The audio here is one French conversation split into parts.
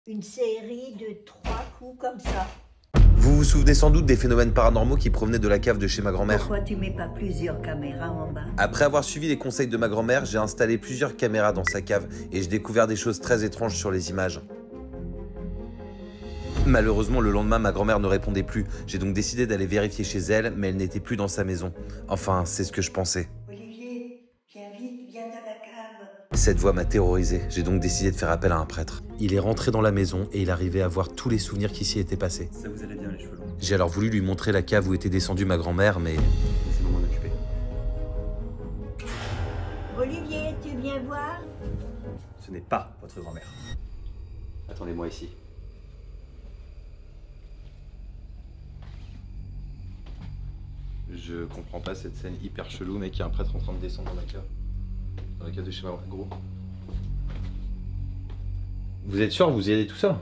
Une série de 3 coups comme ça. Vous vous souvenez sans doute des phénomènes paranormaux qui provenaient de la cave de chez ma grand-mère. Pourquoi tu mets pas plusieurs caméras en bas? Après avoir suivi les conseils de ma grand-mère, j'ai installé plusieurs caméras dans sa cave et j'ai découvert des choses très étranges sur les images. Malheureusement, le lendemain, ma grand-mère ne répondait plus. J'ai donc décidé d'aller vérifier chez elle, mais elle n'était plus dans sa maison. Enfin, c'est ce que je pensais. Olivier, viens vite, viens dans la cave. Cette voix m'a terrorisé. J'ai donc décidé de faire appel à un prêtre. Il est rentré dans la maison et il arrivait à voir tous les souvenirs qui s'y étaient passés. Ça vous allait bien les cheveux longs. J'ai alors voulu lui montrer la cave où était descendue ma grand-mère, mais... Laissez-moi m'en occuper. Olivier, tu viens voir? Ce n'est pas votre grand-mère. Attendez-moi ici. Je comprends pas cette scène hyper chelou, mec. Il y a un prêtre en train de descendre dans la cave. Dans la cave de chez ma gros. Vous êtes sûr, vous y allez tout seul?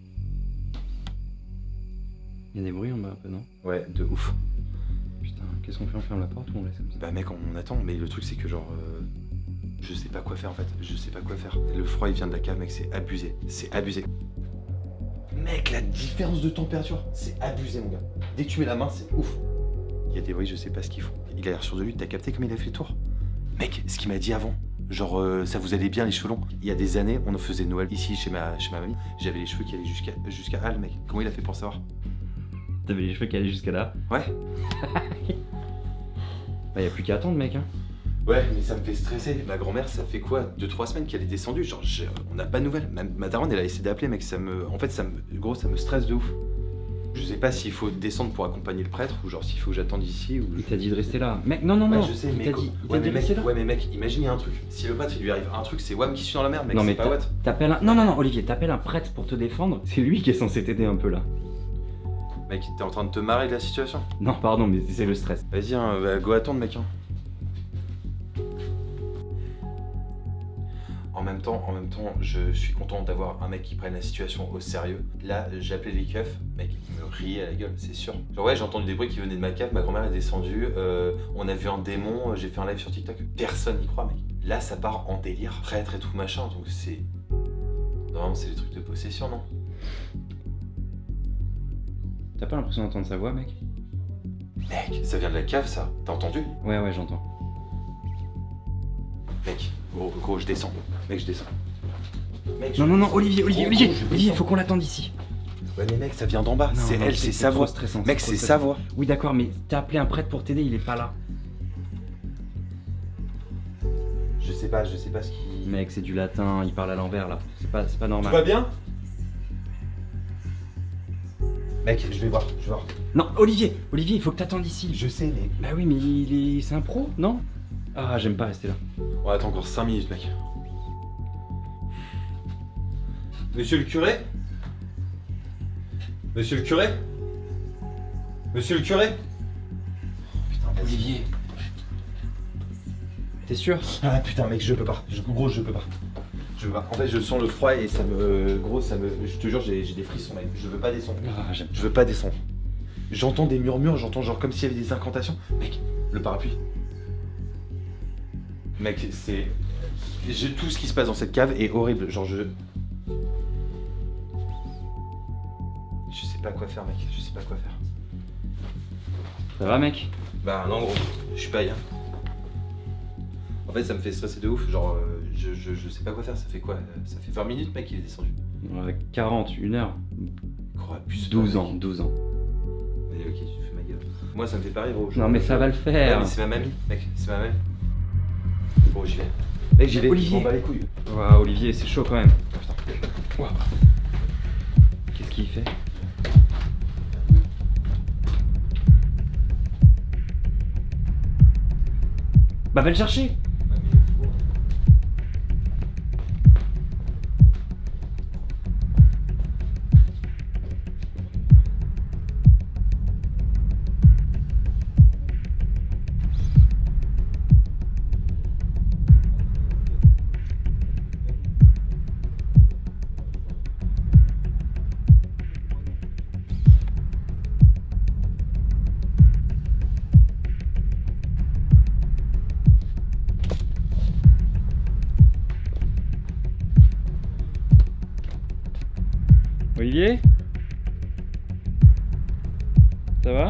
Il y a des bruits en bas un peu, non? Ouais, de ouf. Putain, qu'est-ce qu'on fait? On ferme la porte ou on laisse comme ça? Bah mec, on attend, mais le truc c'est que genre... je sais pas quoi faire en fait, je sais pas quoi faire. Le froid il vient de la cave, mec, c'est abusé. C'est abusé. Mec, la différence de température, c'est abusé mon gars. Dès que tu mets la main, c'est ouf. Il y a des bruits, je sais pas ce qu'ils font. Il a l'air sûr de lui, t'as capté comme il a fait le tour? Mec, ce qu'il m'a dit avant, genre ça vous allait bien les cheveux longs. Il y a des années, on faisait Noël ici chez ma mamie. J'avais les cheveux qui allaient jusqu'à Hal, mec. Comment il a fait pour savoir? T'avais les cheveux qui allaient jusqu'à là? Ouais. Bah y a plus qu'à attendre, mec, hein. Ouais, mais ça me fait stresser. Ma grand-mère, ça fait quoi? 2-3 semaines qu'elle est descendue. Genre, on n'a pas de nouvelles. Ma daronne, elle a essayé d'appeler, mec. En fait, gros, ça me stresse de ouf. Je sais pas s'il faut descendre pour accompagner le prêtre ou genre s'il faut que j'attende ici ou... Il t'a dit de rester là. Mec, non, non, non. Ouais, je sais, il mais t'a dit, ouais, de mais rester mec, là. ouais, mais mec, imagine il y a un truc. Si le prêtre, il lui arrive un truc, c'est Wam qui suit dans la merde, mec. Non, C'est mais pas Watt. t'appelles un... Non, non, non, Olivier, t'appelles un prêtre pour te défendre. C'est lui qui est censé t'aider un peu là. Mec, t'es en train de te marrer de la situation. Non, pardon, mais c'est le stress. Vas-y, hein, bah, go attendre, mec. Hein. En même temps, je suis content d'avoir un mec qui prenne la situation au sérieux. Là, j'appelais les keufs, mec, ils me riaient à la gueule, c'est sûr. Genre ouais, j'ai entendu des bruits qui venaient de ma cave, ma grand-mère est descendue, on a vu un démon, j'ai fait un live sur TikTok. Personne n'y croit, mec. Là, ça part en délire, prêtre et tout machin, donc c'est... Normalement, c'est des trucs de possession, non? T'as pas l'impression d'entendre sa voix, mec? Mec, ça vient de la cave, ça. T'as entendu? Ouais, ouais, j'entends. Mec, gros, je descends. Mec, je descends. Mec, Non, non, non, Olivier, Olivier, Olivier, je Olivier, descends. faut qu'on l'attende ici. Ouais, mais mec, ça vient d'en bas. Non, C'est non, elle, c'est sa trop voix. stressant, Mec, trop c'est stressant. sa voix. Oui, d'accord, mais t'as appelé un prêtre pour t'aider, il est pas là. Je sais pas ce qui... Mec, c'est du latin, il parle à l'envers là. C'est pas normal. Tout va bien? Mec, je vais voir. Non, Olivier, Olivier, il faut que t'attendes ici. Je sais, mais... Bah oui, mais c'est un pro, non? Ah, j'aime pas rester là. On attend encore 5 minutes, mec. Monsieur le curé? Monsieur le curé? Monsieur le curé? Putain, vas-y. Olivier. T'es sûr? Ah putain, mec, je peux pas. Gros, je peux pas. Je peux pas. En fait, je sens le froid et ça me... Gros, ça me... Je te jure, j'ai des frissons, mec. Je veux pas descendre. Ah, j'aime Je veux pas descendre. J'entends des murmures, j'entends genre comme s'il y avait des incantations. Mec, le parapluie. Mec, c'est... Tout ce qui se passe dans cette cave est horrible. Genre, je sais pas quoi faire, mec. Je sais pas quoi faire. Ça va, mec? Bah non, gros. Je suis pas bien. En fait, ça me fait stresser de ouf. Genre, je sais pas quoi faire. Ça fait quoi? Ça fait 20 minutes, mec, il est descendu. 40, 1 heure. Gros, abuse pas, 12 mec. ans, 12 ans. Allez, ok, tu fais ma gueule. Moi, ça me fait pareil, gros. Non, mais ça va le Ouais, faire. mais c'est ma mamie, mec. C'est ma mamie. Bon, j'y vais. Mec, j'y vais. Olivier. Je m'en bats les couilles. Ouah, Olivier, c'est chaud quand même. Putain. Ouah. Qu'est-ce qu'il fait? Bah, va le chercher. Olivier? Ça va?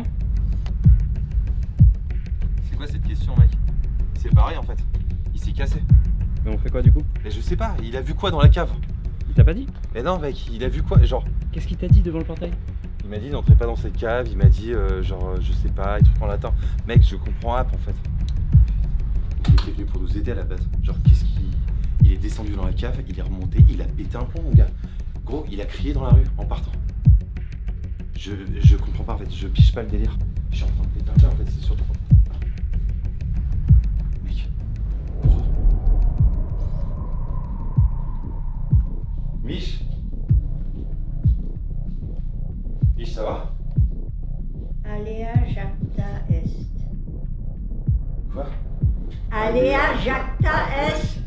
C'est quoi cette question, mec? C'est pareil en fait. Il s'est cassé. Mais on fait quoi du coup? Mais je sais pas, il a vu quoi dans la cave? Il t'a pas dit? Mais non, mec, il a vu quoi? Genre, Qu'est-ce qu'il t'a dit devant le portail? il m'a dit n'entrez pas dans cette cave, il m'a dit genre, je sais pas, des trucs en latin. Mec, je comprends app en fait. Il était venu pour nous aider à la base. Genre, qu'est-ce qu'il. Il est descendu dans la cave, il est remonté, il a pété un plomb, mon gars. Gros, il a crié dans la rue en partant. Je comprends pas en fait, je piche pas le délire. Je suis en train de péter un plomb en fait, c'est surtout. Mec. Gros. Mich? Mich, ça va? Alea jacta est. Quoi? Alea jacta est.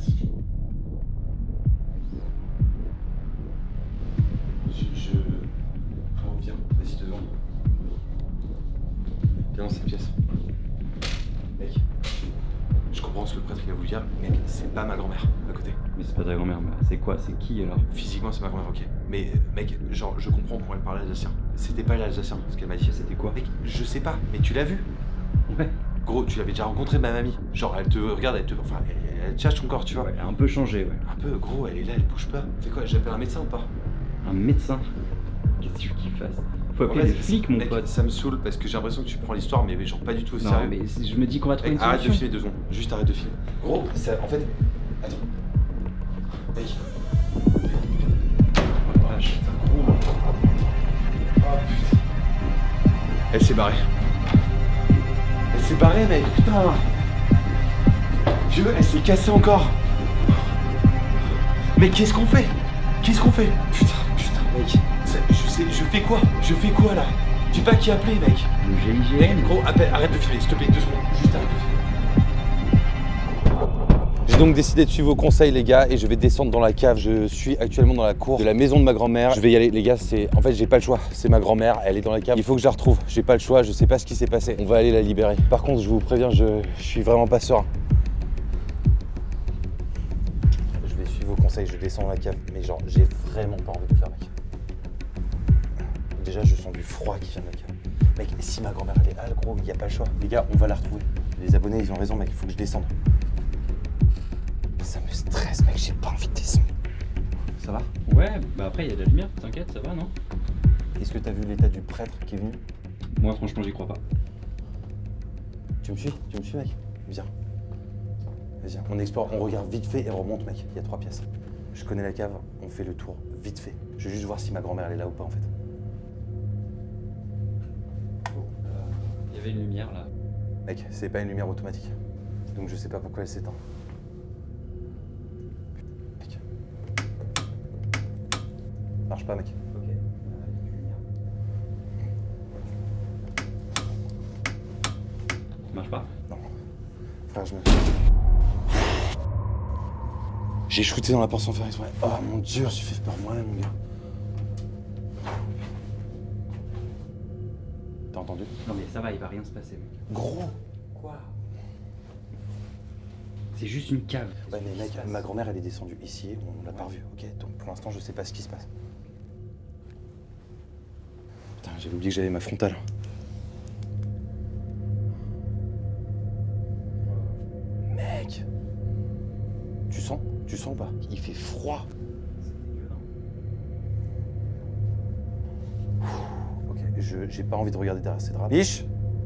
Viens, vas-y devant. Viens dans cette pièce. Mec, je comprends ce que le prêtre il a voulu dire, mec, c'est pas ma grand-mère à côté. Mais c'est pas ta grand-mère, mais c'est quoi? C'est qui alors? Physiquement, c'est ma grand-mère, ok. Mais mec, genre, je comprends quand elle parlait alsacien. C'était pas l'alsacien, ce qu'elle m'a dit. C'était quoi? Mec, je sais pas, mais tu l'as vu? Ouais. Gros, tu l'avais déjà rencontré, ma mamie. Genre, elle te regarde, elle te. Enfin, elle te cherche ton corps, tu vois. Ouais, elle a un peu changé, ouais. Un peu, gros, elle est là, elle bouge pas. C'est quoi, j'appelle un médecin ou pas? Un médecin? Qu'est-ce que tu veux qu'il fasse? Faut appeler Ouais, les flics, mon mec, pote. ça me saoule parce que j'ai l'impression que tu prends l'histoire, mais genre pas du tout au Non, sérieux. mais je me dis qu'on va trouver Mec, une arrête de solution. filmer 2 secondes. Juste arrête de filmer. Gros, ça, en fait. Attends. Mec. Oh, vache. Gros. Oh putain. Elle s'est barrée. Elle s'est barrée, mec. Putain. Dieu, elle s'est cassée encore. Mais qu'est-ce qu'on fait? Qu'est-ce qu'on fait? Putain, mec. Je fais quoi? Je fais quoi là? J'ai pas qui appeler, mec. Le GIGN. Mec, gros, arrête de filmer, s'il te plaît, 2 secondes. Juste arrête de filmer. J'ai donc décidé de suivre vos conseils, les gars, et je vais descendre dans la cave. Je suis actuellement dans la cour de la maison de ma grand-mère. Je vais y aller, les gars. En fait, j'ai pas le choix. C'est ma grand-mère, elle est dans la cave. Il faut que je la retrouve. J'ai pas le choix, je sais pas ce qui s'est passé. On va aller la libérer. Par contre, je vous préviens, je suis vraiment pas serein. Je vais suivre vos conseils, je descends dans la cave, mais genre, j'ai vraiment pas envie de le faire, mec. Déjà, je sens du froid qui vient de la cave. Mec, si ma grand-mère elle est là, gros, il n'y a pas le choix. Les gars, on va la retrouver. Les abonnés, ils ont raison, mec, il faut que je descende. Ça me stresse, mec, j'ai pas envie de descendre. Ça va? Ouais, bah après il y a de la lumière, t'inquiète, ça va, non? Est-ce que t'as vu l'état du prêtre qui est venu? Moi franchement j'y crois pas. Tu me suis? Tu me suis, mec? Viens. Viens, on explore, on regarde vite fait et on remonte, mec. Il y a 3 pièces. Je connais la cave, on fait le tour vite fait. Je veux juste voir si ma grand-mère elle est là ou pas, en fait. Il y avait une lumière là. Mec, c'est pas une lumière automatique. Donc je sais pas pourquoi elle s'éteint. Mec. Marche pas, mec. Ok. Ça marche pas? Non. Frère, j'ai shooté dans la porte sans faire exprès. Oh mon dieu, j'ai fait peur moi-même, mon gars. T'as entendu? Non mais ça va, il va rien se passer, mec. Gros! Quoi? C'est juste une cave. Ouais mais mec, ma grand-mère elle est descendue ici, on l'a pas revue, ok? Donc pour l'instant je sais pas ce qui se passe. Putain, j'avais oublié que j'avais ma frontale. Mec! Tu sens? Tu sens ou pas? Il fait froid. Ok, j'ai pas envie de regarder derrière ces draps. Mich?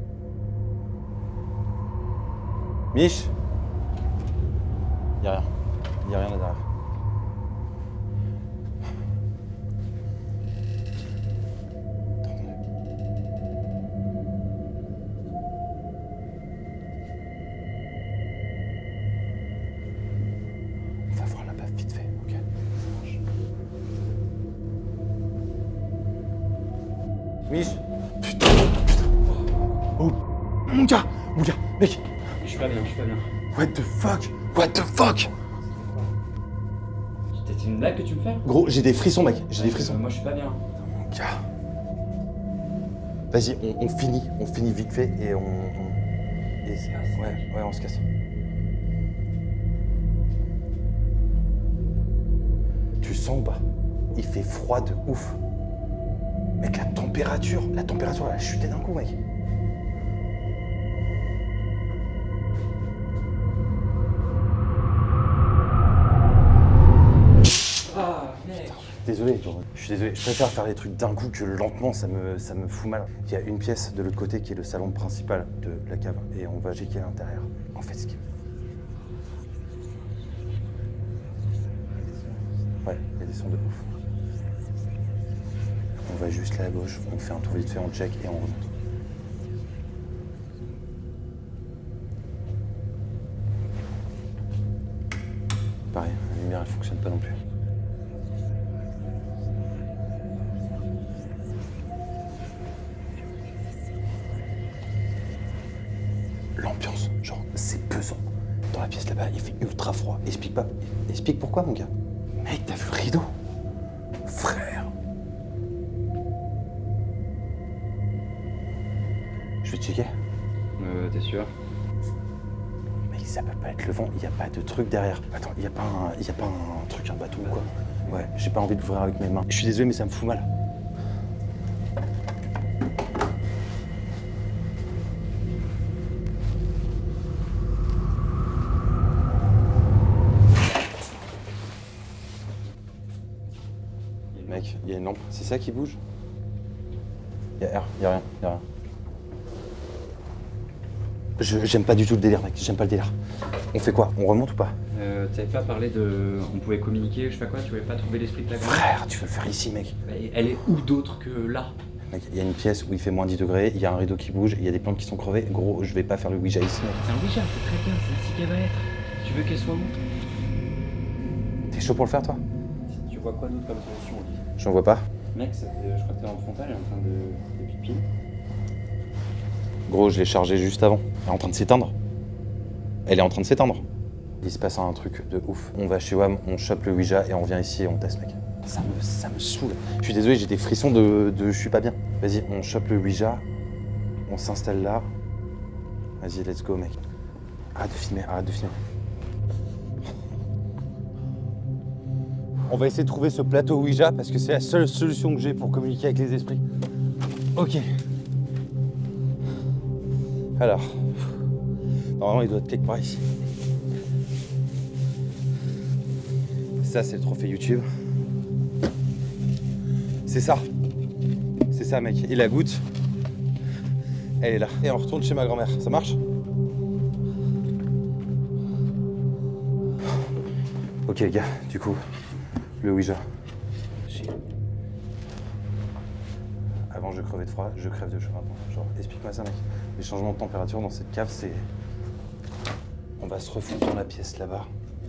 Mich? Y'a rien. Y'a rien là derrière. T'as entendu? On va voir là-bas vite fait, ok? Ça marche. Mich? Putain, putain. Oh, mon gars, mec. Je suis pas bien, je suis pas bien. What the fuck? What the fuck? C'est une blague que tu me fais? Gros, j'ai des frissons, mec. J'ai des frissons. Moi je suis pas bien. Mon gars. Vas-y, on finit vite fait et ouais, on se casse. Tu sens ou pas? Il fait froid de ouf. Mec, la température, elle a chuté d'un coup, mec. Ah, mec. Désolé, je suis désolé. Je préfère faire les trucs d'un coup que lentement, ça me fout mal. Il y a une pièce de l'autre côté qui est le salon principal de la cave et on va checker à l'intérieur. En fait, ouais, il y a des sons de ouf. On va juste là à gauche, on fait un tour vite fait, on check et on remonte. Pareil, la lumière elle fonctionne pas non plus. L'ambiance, genre c'est pesant. Dans la pièce là-bas, il fait ultra froid. Explique pourquoi mon gars. Mec, t'as vu le rideau? Frère. Je vais checker. T'es sûr? Mec, ça peut pas être le vent, il y a pas de truc derrière. Attends, il y a pas un truc, un bâton ou quoi? Ouais, j'ai pas envie de l'ouvrir avec mes mains. Je suis désolé mais ça me fout mal. Mec, il y a une lampe. C'est ça qui bouge? Il y a rien. J'aime pas du tout le délire, mec. J'aime pas le délire. On fait quoi? On remonte ou pas? T'avais pas parlé de... On pouvait communiquer, je sais pas quoi, tu voulais pas trouver l'esprit de la grand-mère? Frère, tu veux le faire ici, mec? Elle est où d'autre que là? Mec, il y a une pièce où il fait moins 10 degrés, il y a un rideau qui bouge, il y a des plantes qui sont crevées. Gros, je vais pas faire le Ouija ici, mec. C'est un Ouija, c'est très bien, c'est ainsi qu'elle va être. Tu veux qu'elle soit où? T'es chaud pour le faire, toi? Tu vois quoi d'autre comme solution, Oli? J'en vois pas. Mec, je crois que t'es en frontal, elle est en train de pipi. Gros, je l'ai chargé juste avant. Elle est en train de s'éteindre. Il se passe un truc de ouf. On va chez WAM, on chope le Ouija et on revient ici et on teste, mec. Ça me saoule. Je suis désolé, j'ai des frissons de je suis pas bien. Vas-y, on chope le Ouija. On s'installe là. Vas-y, let's go, mec. Arrête de filmer. On va essayer de trouver ce plateau Ouija parce que c'est la seule solution que j'ai pour communiquer avec les esprits. Ok. Alors. Normalement, il doit être quelque part ici. Ça, c'est le trophée YouTube. C'est ça. C'est ça, mec. Et la goutte, elle est là. Et on retourne chez ma grand-mère. Ça marche? Ok, les gars, du coup, le Ouija. Avant, je crevais de froid, je crève de chaud maintenant. Genre, explique-moi ça, mec. Les changements de température dans cette cave, c'est... On va se refouler dans la pièce là-bas.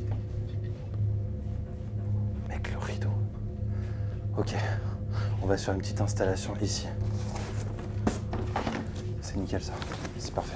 Mec, le rideau. Ok, on va se faire une petite installation ici. C'est nickel ça, c'est parfait.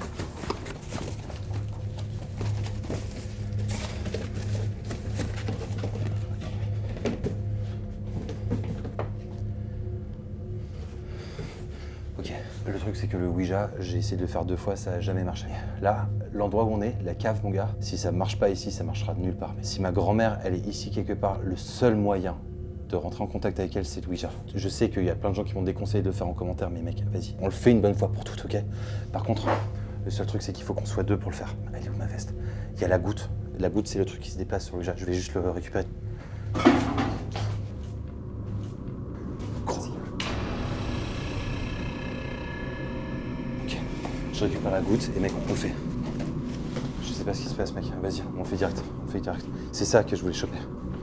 Ok, le truc c'est que le Ouija, j'ai essayé de le faire 2 fois, ça n'a jamais marché. Là, l'endroit où on est, la cave mon gars, si ça marche pas ici, ça marchera de nulle part. Mais si ma grand-mère, elle est ici quelque part, le seul moyen de rentrer en contact avec elle, c'est le Ouija. Je sais qu'il y a plein de gens qui vont déconseiller de le faire en commentaire, mais mec, vas-y, on le fait une bonne fois pour toutes, ok? Par contre, le seul truc c'est qu'il faut qu'on soit 2 pour le faire. Elle est où ma veste? Il y a la goutte. La goutte, c'est le truc qui se déplace sur le Ouija. Je vais juste le récupérer. Je récupère la goutte et mec, on le fait. Je sais pas ce qui se passe, mec. Vas-y, on le fait direct. C'est ça que je voulais choper.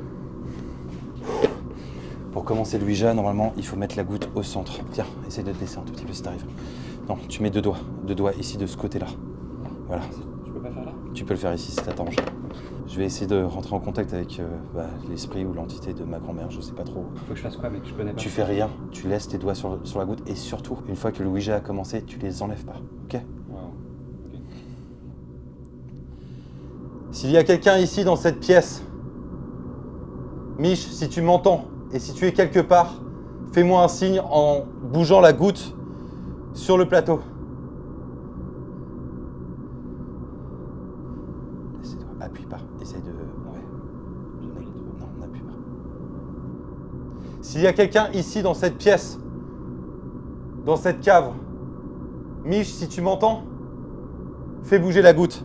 Pour commencer le Ouija, normalement, il faut mettre la goutte au centre. Tiens, essaye de te laisser un tout petit peu si t'arrives. Non, tu mets 2 doigts. 2 doigts ici de ce côté-là. Voilà. Tu peux pas faire là? Tu peux le faire ici si ça t'arrange. Je vais essayer de rentrer en contact avec l'esprit ou l'entité de ma grand-mère, je sais pas trop. Faut que je fasse quoi, mec? Je connais pas. Tu fais rien, tu laisses tes doigts sur la goutte et surtout, une fois que le Ouija a commencé, tu les enlèves pas, ok? Wow. Ok. S'il y a quelqu'un ici dans cette pièce, Mich, si tu m'entends et si tu es quelque part, fais-moi un signe en bougeant la goutte sur le plateau. Appuie pas, essaye de... Ouais. Non, n'appuie pas. S'il y a quelqu'un ici dans cette pièce, dans cette cave. Mich, si tu m'entends, fais bouger la goutte.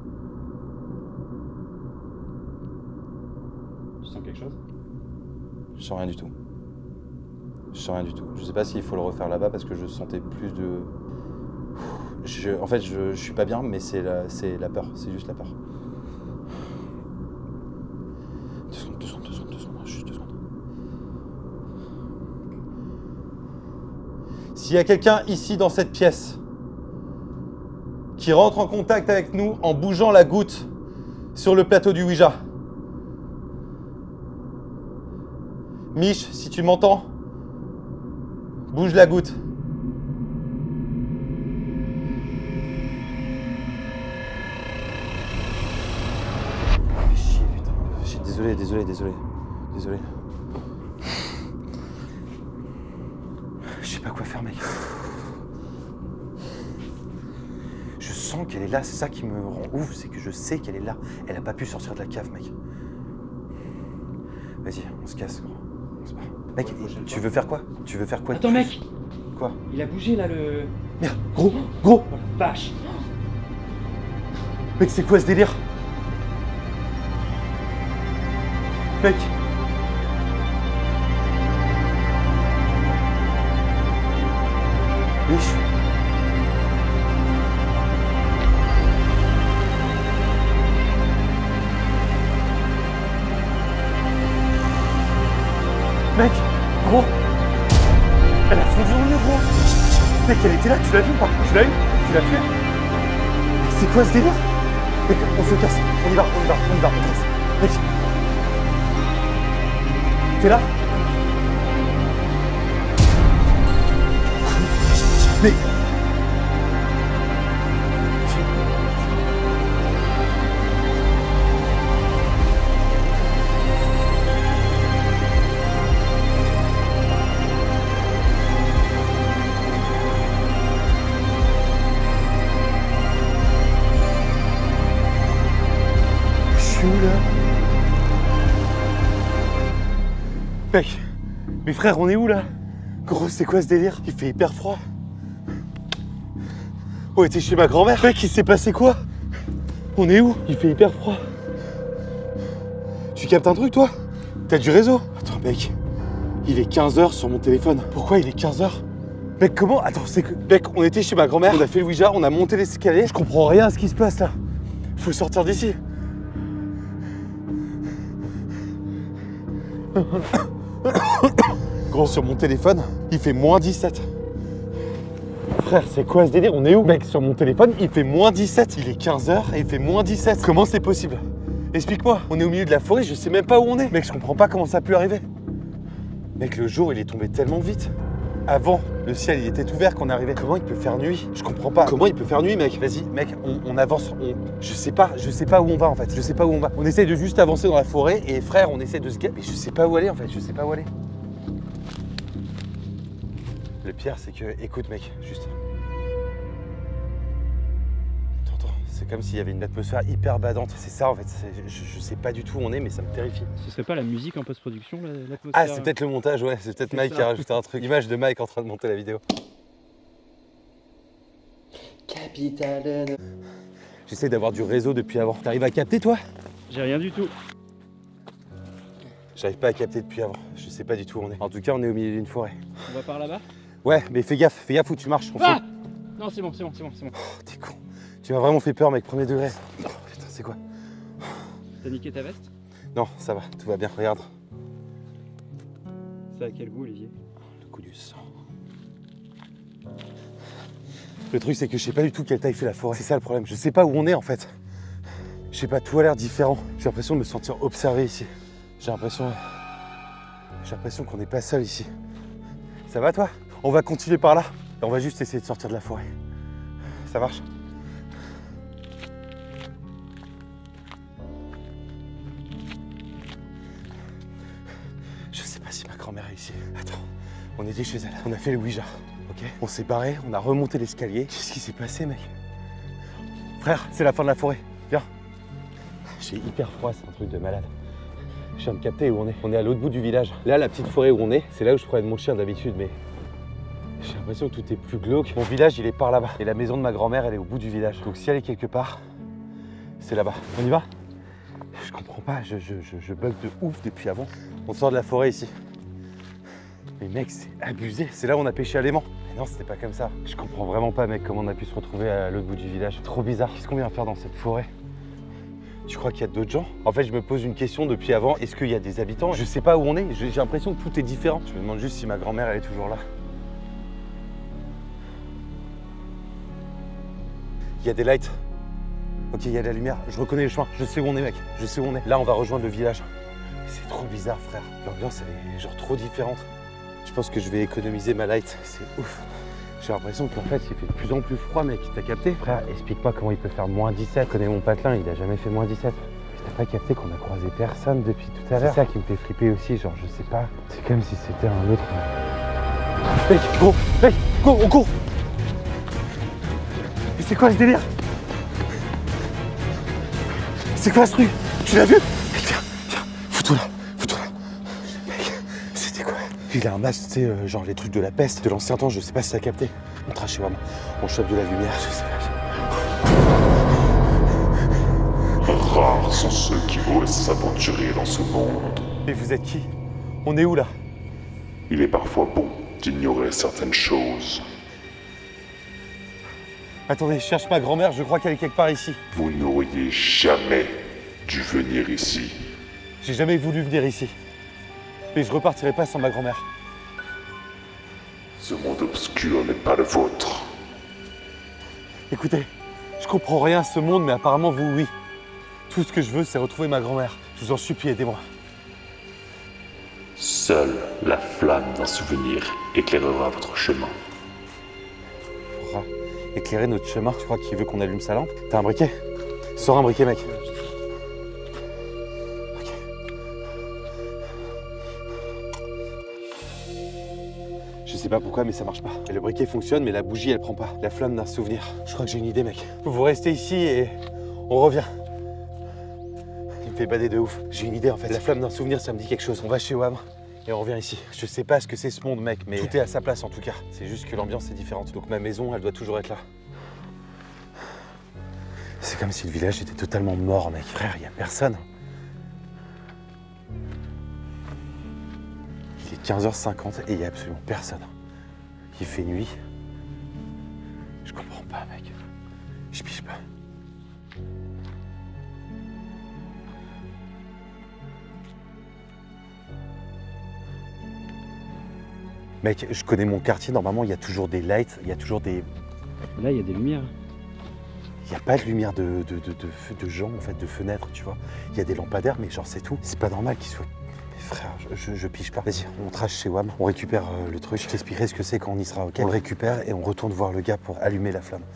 Tu sens quelque chose? Je sens rien du tout. Je sens rien du tout. Je sais pas s'il faut le refaire là-bas parce que je sentais plus de... En fait, je suis pas bien, mais c'est la peur. C'est juste la peur. 2 secondes, juste 2 secondes. S'il y a quelqu'un ici dans cette pièce qui rentre en contact avec nous en bougeant la goutte sur le plateau du Ouija. Mich, si tu m'entends, bouge la goutte. Chier, putain. Désolé. Je sais pas quoi faire, mec. Je sens qu'elle est là, c'est ça qui me rend ouf, c'est que je sais qu'elle est là. Elle a pas pu sortir de la cave, mec. Vas-y, on se casse, gros. On se barre. Mec, tu veux faire quoi? Attends, mec! Quoi? Il a bougé là le. Merde, gros! Oh la vache! Mec, c'est quoi ce délire? Mec! Mich! Mec, gros, elle a fondu en mur, gros. Mec, elle était là, tu l'as vu ou pas? Tu l'as eu? Tu l'as fait? C'est quoi ce délire? Mec, on se casse, on y va, on casse. Mec, t'es là? Mais... Mec, mes frères, on est où là? Gros, c'est quoi ce délire? Il fait hyper froid. On était chez ma grand-mère. Mec, il s'est passé quoi? On est où? Il fait hyper froid. Tu captes un truc, toi? T'as du réseau? Attends, mec, il est 15h sur mon téléphone. Pourquoi il est 15h? Mec, comment? Attends, c'est que... Mec, on était chez ma grand-mère, on a fait le Ouija, on a monté l'escalier. Je comprends rien à ce qui se passe là. Faut sortir d'ici. Gros, sur mon téléphone, il fait moins 17. Frère, c'est quoi ce délire? On est où? Mec, sur mon téléphone, il fait moins 17. Il est 15h et il fait moins 17. Comment c'est possible? Explique-moi. On est au milieu de la forêt, je sais même pas où on est. Mec, je comprends pas comment ça a pu arriver. Mec, le jour, il est tombé tellement vite. Avant, le ciel, il était ouvert quand on arrivait. Comment il peut faire nuit? Je comprends pas. Comment il peut faire nuit, mec? Vas-y, mec, on avance. Je sais pas où on va, en fait. Je sais pas où on va. On essaye de juste avancer dans la forêt et frère, on essaie de se... Mais je sais pas où aller, en fait. Je sais pas où aller. Le pire, c'est que... Écoute, mec, juste... T'entends? C'est comme s'il y avait une atmosphère hyper badante. C'est ça, en fait. Je sais pas du tout où on est, mais ça me terrifie. Ce serait pas la musique en post-production, l'atmosphère? Ah, c'est peut-être le montage, ouais. C'est peut-être Mike qui a rajouté un truc. Image de Mike en train de monter la vidéo. Capitale. J'essaie d'avoir du réseau depuis avant. T'arrives à capter, toi? J'ai rien du tout. J'arrive pas à capter depuis avant. Je sais pas du tout où on est. En tout cas, on est au milieu d'une forêt. On va par là-bas? Ouais, mais fais gaffe où tu marches. Ah! Non, c'est bon. Oh, t'es con. Tu m'as vraiment fait peur, mec, premier degré. Oh, putain, c'est quoi? T'as niqué ta veste? Non, ça va, tout va bien, regarde. Ça a quel goût, Olivier? Le goût du sang. Le truc, c'est que je sais pas du tout quelle taille fait la forêt. C'est ça le problème, je sais pas où on est en fait. Je sais pas, tout a l'air différent. J'ai l'impression de me sentir observé ici. J'ai l'impression qu'on n'est pas seul ici. Ça va, toi? On va continuer par là. Et on va juste essayer de sortir de la forêt. Ça marche? Je sais pas si ma grand-mère est ici. Attends, on était chez elle. On a fait le Ouija, ok? On s'est barré, on a remonté l'escalier. Qu'est-ce qui s'est passé, mec? Frère, c'est la fin de la forêt. Viens. J'ai hyper froid, c'est un truc de malade. Je viens de capter où on est. On est à l'autre bout du village. Là, la petite forêt où on est, c'est là où je promène mon chien d'habitude, mais J'ai l'impression que tout est plus glauque. Mon village, il est par là-bas. Et la maison de ma grand-mère, elle est au bout du village. Donc si elle est quelque part, c'est là-bas. On y va? Je comprends pas, je bug de ouf depuis avant. On sort de la forêt ici. Mais mec, c'est abusé. C'est là où on a pêché à l'aimant. Mais non, c'était pas comme ça. Je comprends vraiment pas, mec, comment on a pu se retrouver à l'autre bout du village. Trop bizarre. Qu'est-ce qu'on vient faire dans cette forêt? Tu crois qu'il y a d'autres gens? En fait, je me pose une question depuis avant. Est-ce qu'il y a des habitants? Je sais pas où on est. J'ai l'impression que tout est différent. Je me demande juste si ma grand-mère, elle est toujours là. Il y a des lights. Ok, il y a de la lumière. Je reconnais le chemin. Je sais où on est, mec. Je sais où on est. Là, on va rejoindre le village. C'est trop bizarre, frère. L'ambiance, elle est genre trop différente. Je pense que je vais économiser ma light. C'est ouf. J'ai l'impression qu'en fait, il fait de plus en plus froid, mec. T'as capté? Frère, explique-moi comment il peut faire moins 17. Je connais mon patelin, il a jamais fait moins 17. T'as pas capté qu'on a croisé personne depuis tout à l'heure? C'est ça qui me fait flipper aussi. Genre, je sais pas. C'est comme si c'était un autre. Mec, go! Mec, go, on court! Mais c'est quoi ce délire? C'est quoi ce truc? Tu l'as vu? Viens, viens, fous-toi là, fous-toi là. Mec, c'était quoi? Il a un masque, tu sais, genre les trucs de la peste, de l'ancien temps, je sais pas si t'as capté. On trace chez WAM, on chope de la lumière, je sais pas. Rares sont ceux qui osent s'aventurer dans ce monde. Mais vous êtes qui? On est où là? Il est parfois bon d'ignorer certaines choses. Attendez, je cherche ma grand-mère, je crois qu'elle est quelque part ici. Vous n'auriez jamais dû venir ici. J'ai jamais voulu venir ici. Mais je repartirai pas sans ma grand-mère. Ce monde obscur n'est pas le vôtre. Écoutez, je comprends rien à ce monde, mais apparemment vous, oui. Tout ce que je veux, c'est retrouver ma grand-mère. Je vous en supplie, aidez-moi. Seule la flamme d'un souvenir éclairera votre chemin. Pourra éclairer notre chemin. Tu crois qu'il veut qu'on allume sa lampe? T'as un briquet? Sors un briquet, mec. Ok. Je sais pas pourquoi, mais ça marche pas. Et le briquet fonctionne, mais la bougie, elle prend pas. La flamme d'un souvenir. Je crois que j'ai une idée, mec. Vous restez ici et on revient. Il me fait bader de ouf. J'ai une idée, en fait. La flamme d'un souvenir, ça me dit quelque chose. On va chez WAM. Et on revient ici. Je sais pas ce que c'est ce monde, mec, mais tout est à sa place en tout cas. C'est juste que l'ambiance est différente. Donc ma maison, elle doit toujours être là. C'est comme si le village était totalement mort, mec. Frère, il y a personne. Il est 15h50 et il y a absolument personne. Il fait nuit. Je comprends pas, mec. Je pige pas. Mec, je connais mon quartier, normalement il y a toujours des lights, il y a toujours des... Là, il y a des lumières. Il n'y a pas de lumière de gens, en fait, de fenêtres, tu vois. Il y a des lampadaires, mais genre c'est tout. C'est pas normal qu'ils soient... Mais frère, je pige pas. Vas-y, on trace chez WAM, on récupère le truc. Je t'expliquerai ce que c'est quand on y sera, ok? On le récupère et on retourne voir le gars pour allumer la flamme.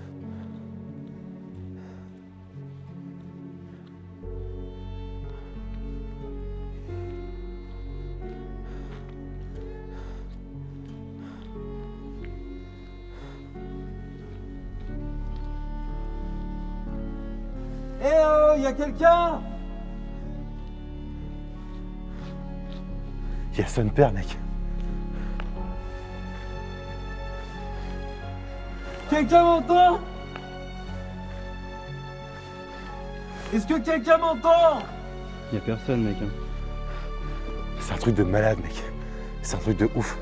Eh oh, y a quelqu'un? Il y a son père, mec. Quelqu'un m'entend? Est-ce que quelqu'un m'entend? Il y a personne, mec. C'est un truc de malade, mec. C'est un truc de ouf.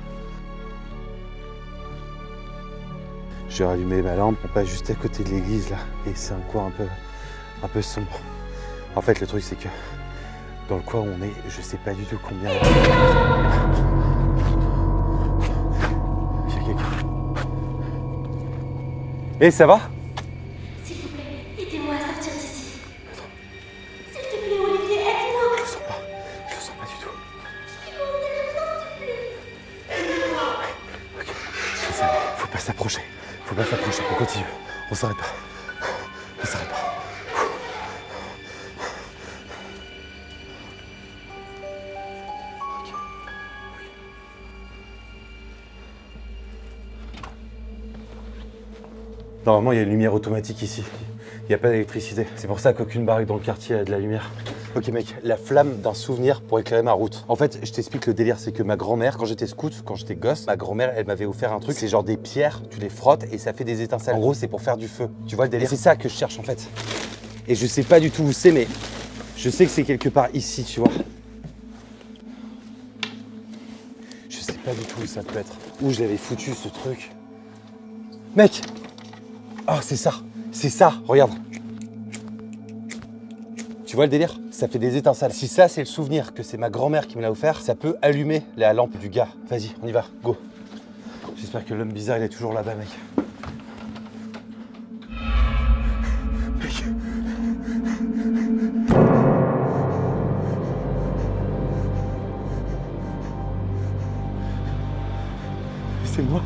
J'ai rallumé ma lampe, on passe juste à côté de l'église, là. Et c'est un coin un peu sombre. En fait, le truc, c'est que dans le coin où on est, je sais pas du tout combien... Il y a quelqu'un. Eh, ça va? S'il vous plaît, aidez-moi à sortir d'ici. S'il te plaît, Olivier, aide-moi. Je le sens pas. Je le sens pas du tout. Ok, je sais, faut pas s'approcher. Faut pas s'approcher, on continue. On s'arrête pas. On s'arrête pas. Normalement, il y a une lumière automatique ici. Il n'y a pas d'électricité. C'est pour ça qu'aucune baraque dans le quartier a de la lumière. Ok mec, la flamme d'un souvenir pour éclairer ma route. En fait, je t'explique le délire, c'est que ma grand-mère, quand j'étais scout, quand j'étais gosse, ma grand-mère, elle m'avait offert un truc, c'est genre des pierres, tu les frottes et ça fait des étincelles. En gros, c'est pour faire du feu. Tu vois le délire? C'est ça que je cherche en fait. Et je sais pas du tout où c'est, mais je sais que c'est quelque part ici, tu vois. Je sais pas du tout où ça peut être. Où je l'avais foutu ce truc. Mec! Oh, c'est ça, regarde. Tu vois le délire? Ça fait des étincelles. Si ça, c'est le souvenir que c'est ma grand-mère qui me l'a offert, ça peut allumer la lampe du gars. Vas-y, on y va, go. J'espère que l'homme bizarre, il est toujours là-bas, mec. Mec. C'est moi.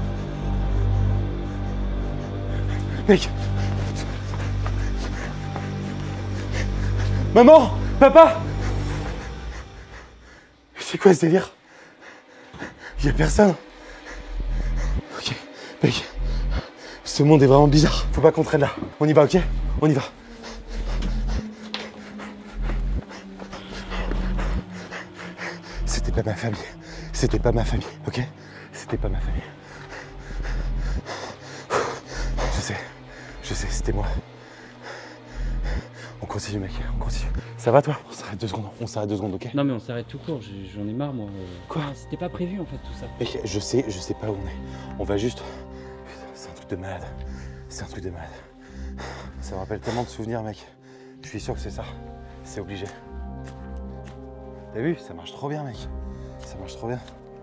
Mec. Maman, papa. C'est quoi ce délire? Il y a personne. Ok, mec. Ce monde est vraiment bizarre. Faut pas qu'on traîne là. On y va, ok? On y va. C'était pas ma famille. C'était pas ma famille, ok? C'était pas ma famille. Je sais, c'était moi. On continue, mec, on continue. Ça va, toi? On s'arrête 2 secondes, ok? Non mais on s'arrête tout court, j'en ai marre moi. Quoi? C'était pas prévu en fait tout ça. Mec, je sais pas où on est. On va juste... Putain, c'est un truc de malade. C'est un truc de malade. Ça me rappelle tellement de souvenirs, mec. Je suis sûr que c'est ça. C'est obligé. T'as vu? Ça marche trop bien, mec. Ça marche trop bien.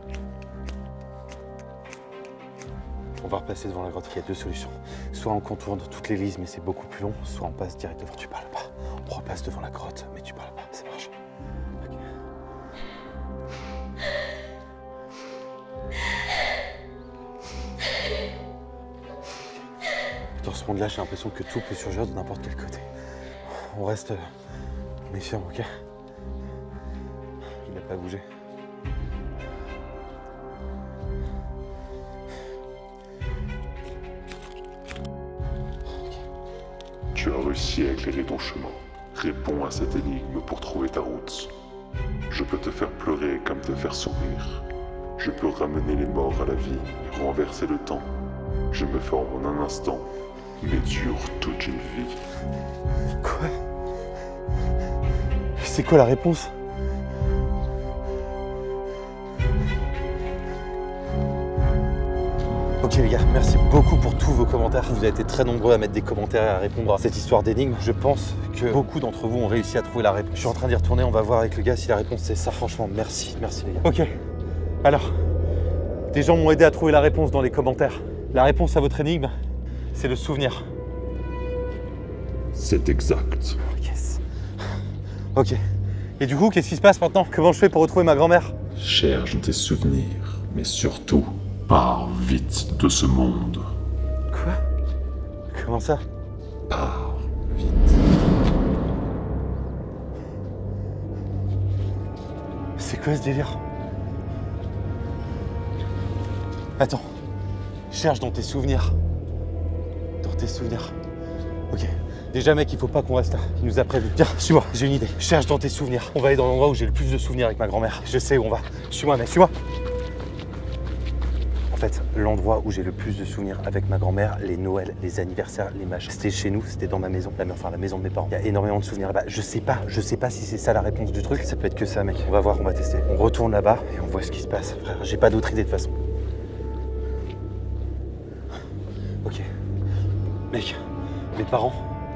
On va repasser devant la grotte. Il y a 2 solutions. Soit on contourne toute l'église, mais c'est beaucoup plus long. Soit on passe direct devant. Tu parles pas. On repasse devant la grotte, mais tu parles pas. Ça marche. Okay. Dans ce monde-là, j'ai l'impression que tout peut surgir de n'importe quel côté. On reste méfiant, ok? Il n'a pas bougé. Tu as réussi à éclairer ton chemin. Réponds à cette énigme pour trouver ta route. Je peux te faire pleurer comme te faire sourire. Je peux ramener les morts à la vie et renverser le temps. Je me forme en un instant, mais dure toute une vie. Quoi? C'est quoi la réponse? Ok les gars, merci beaucoup pour tous vos commentaires. Vous avez été très nombreux à mettre des commentaires et à répondre à cette histoire d'énigme. Je pense que beaucoup d'entre vous ont réussi à trouver la réponse. Je suis en train d'y retourner, on va voir avec le gars si la réponse c'est ça. Franchement, merci les gars. Ok, alors, des gens m'ont aidé à trouver la réponse dans les commentaires. La réponse à votre énigme, c'est le souvenir. C'est exact. Yes. Ok. Et du coup, qu'est-ce qui se passe maintenant? Comment je fais pour retrouver ma grand-mère? Cherche tes souvenirs, mais surtout, pars vite de ce monde. Quoi? Comment ça? Pars vite. C'est quoi ce délire? Attends. Cherche dans tes souvenirs. Dans tes souvenirs. Ok. Déjà mec, il faut pas qu'on reste là. Il nous a prévu. Tiens, suis-moi, j'ai une idée. Cherche dans tes souvenirs. On va aller dans l'endroit où j'ai le plus de souvenirs avec ma grand-mère. Je sais où on va. Suis-moi mec, suis-moi. En fait, l'endroit où j'ai le plus de souvenirs avec ma grand-mère, les Noëls, les anniversaires, les matchs, c'était chez nous, c'était dans ma maison, la maison de mes parents. Il y a énormément de souvenirs là-bas. Je sais pas si c'est ça la réponse du truc. Ça peut être que ça, mec. On va voir, on va tester. On retourne là-bas et on voit ce qui se passe, frère. J'ai pas d'autre idée de toute façon. Ok. Mec, mes parents,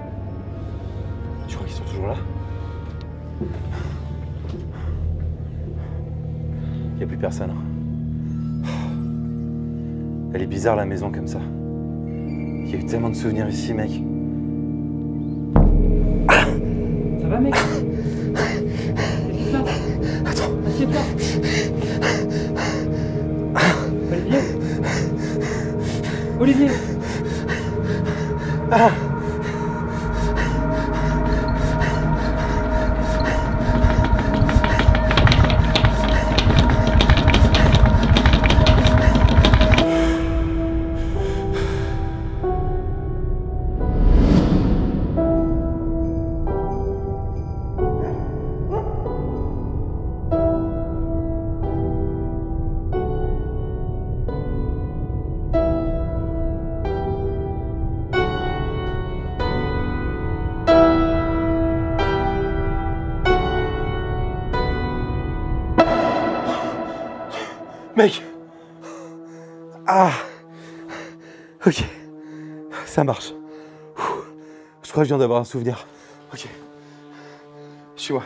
tu crois qu'ils sont toujours là? Il n'y a plus personne. Elle est bizarre la maison comme ça. Il y a eu tellement de souvenirs ici, mec. Ça va mec? Qu'est-ce qui se passe? Attends. Assieds-toi. Olivier? Olivier? Ah. Mec. Ah. Ok. Ça marche. Je crois que je viens d'avoir un souvenir. Ok. Suis-moi.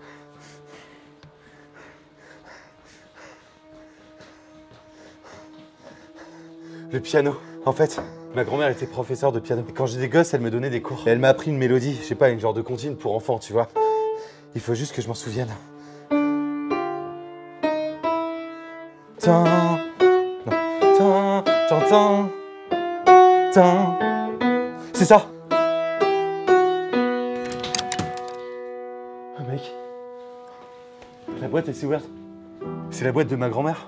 Le piano. En fait, ma grand-mère était professeure de piano. Et quand j'étais gosse, elle me donnait des cours. Et elle m'a appris une mélodie, je sais pas, une genre de comptine pour enfants, tu vois. Il faut juste que je m'en souvienne. Tin, non, tin, tin, tin, tin. C'est ça. Ah mec, la boîte elle s'est ouverte. C'est la boîte de ma grand-mère.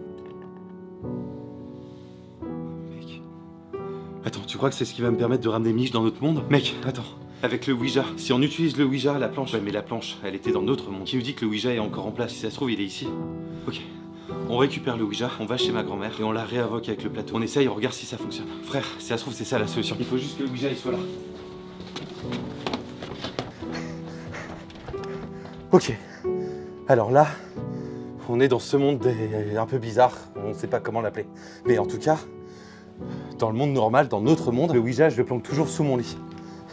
Mec. Attends, tu crois que c'est ce qui va me permettre de ramener Mich dans notre monde? Mec, attends. Avec le Ouija, si on utilise le Ouija, la planche, ouais, mais la planche, elle était dans notre monde. Qui nous dit que le Ouija est encore en place? Si ça se trouve, il est ici. Ok. On récupère le Ouija, on va chez ma grand-mère et on la réinvoque avec le plateau. On essaye, on regarde si ça fonctionne. Frère, si ça se trouve, c'est ça la solution. Il faut juste que le Ouija il soit là. Ok. Alors là, on est dans ce monde un peu bizarre. On ne sait pas comment l'appeler. Mais en tout cas, dans le monde normal, dans notre monde, le Ouija, je le planque toujours sous mon lit.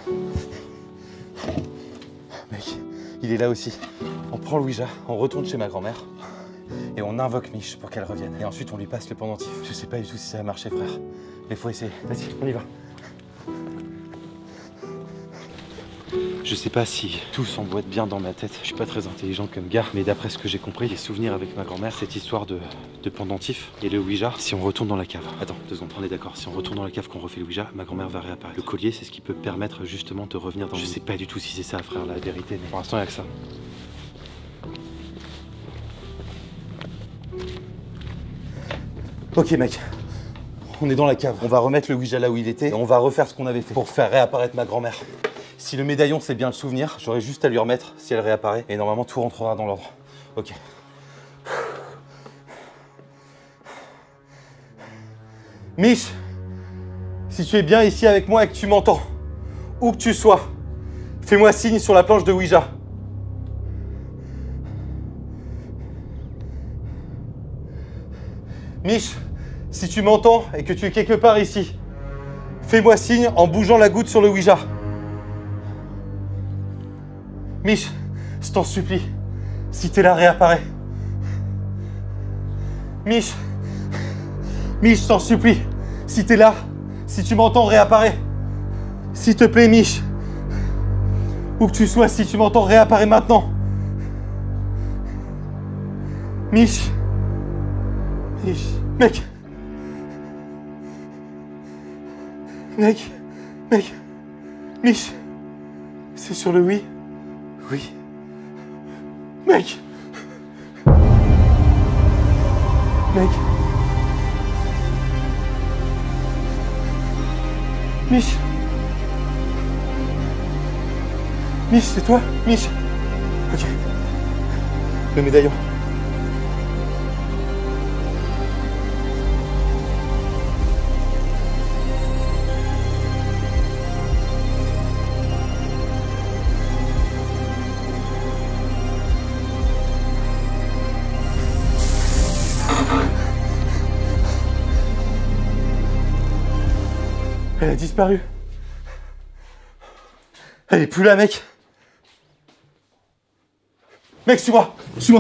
Mec, il est là aussi. On prend le Ouija, on retourne chez ma grand-mère. Et on invoque Mich pour qu'elle revienne. Et ensuite, on lui passe le pendentif. Je sais pas du tout si ça va marcher, frère. Mais faut essayer. Vas-y, on y va. Je sais pas si tout s'emboîte bien dans ma tête. Je suis pas très intelligent comme gars. Mais d'après ce que j'ai compris, les souvenirs avec ma grand-mère, cette histoire de pendentif et le Ouija, si on retourne dans la cave. Attends, 2 secondes, on est d'accord. Si on retourne dans la cave, qu'on refait le Ouija, ma grand-mère va réapparaître. Le collier, c'est ce qui peut permettre justement de revenir dans... Je sais pas du tout si c'est ça, frère, la vérité. Mais pour l'instant, il y a que ça. Ok mec, on est dans la cave. On va remettre le Ouija là où il était et on va refaire ce qu'on avait fait pour faire réapparaître ma grand-mère. Si le médaillon c'est bien le souvenir, j'aurai juste à lui remettre si elle réapparaît et normalement tout rentrera dans l'ordre. Ok. Mich, si tu es bien ici avec moi et que tu m'entends, où que tu sois, fais-moi signe sur la planche de Ouija. Mich, si tu m'entends et que tu es quelque part ici, fais-moi signe en bougeant la goutte sur le Ouija. Mich, je t'en supplie, si t'es là, réapparais. Mich, je t'en supplie, si t'es là, si tu m'entends, réapparais. S'il te plaît, Mich, où que tu sois, si tu m'entends, réapparais maintenant. Mich. Mec. Mich. C'est sur le oui. Oui. Mec. Mich, c'est toi? Mich. Ok. Le médaillon. Elle a disparu. Elle est plus là, mec. Mec, suis-moi.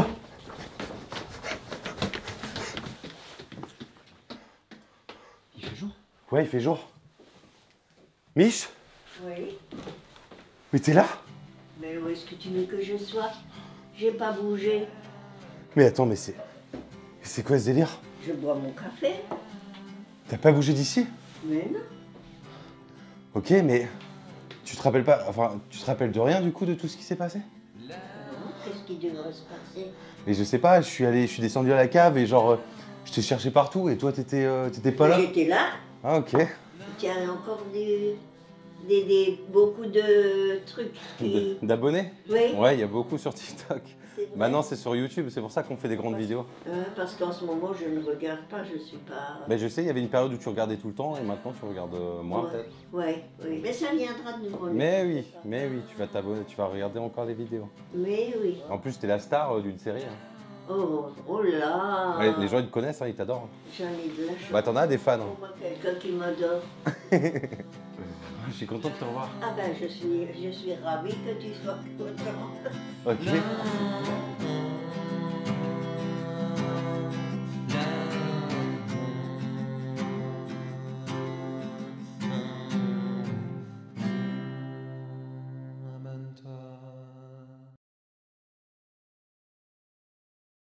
Il fait jour? Ouais, il fait jour. Mich, Oui. mais t'es là? Mais où est-ce que tu veux que je sois? J'ai pas bougé. Mais attends, mais c'est quoi ce délire? Je bois mon café. T'as pas bougé d'ici? Mais non. Ok, mais tu te rappelles pas, enfin, tu te rappelles de rien du coup de tout ce qui s'est passé? Non, qu'est-ce qui devrait se passer? Mais je sais pas, je suis descendu à la cave et genre, je t'ai cherché partout et toi t'étais pas là? J'étais là. Ah ok. Il y a encore beaucoup de trucs qui... D'abonnés? Oui. Ouais, il y a beaucoup sur TikTok. C'est vrai. Maintenant c'est sur YouTube, c'est pour ça qu'on fait des grandes vidéos. Parce qu'en ce moment, je ne regarde pas, je suis pas... Mais je sais, il y avait une période où tu regardais tout le temps et maintenant tu regardes moins peut-être. Oui, mais ça viendra de nouveau. Mais oui, tu vas t'abonner, tu vas regarder encore les vidéos. Mais oui. En plus, t'es la star d'une série. Hein. Oh là. Ouais, les gens ils te connaissent, hein, ils t'adorent. J'en ai de la chance. Bah t'en as des fans. Pour moi, quelqu'un qui m'adore. Je suis content de te revoir. Ah ben, je suis ravie que tu sois content. Ok.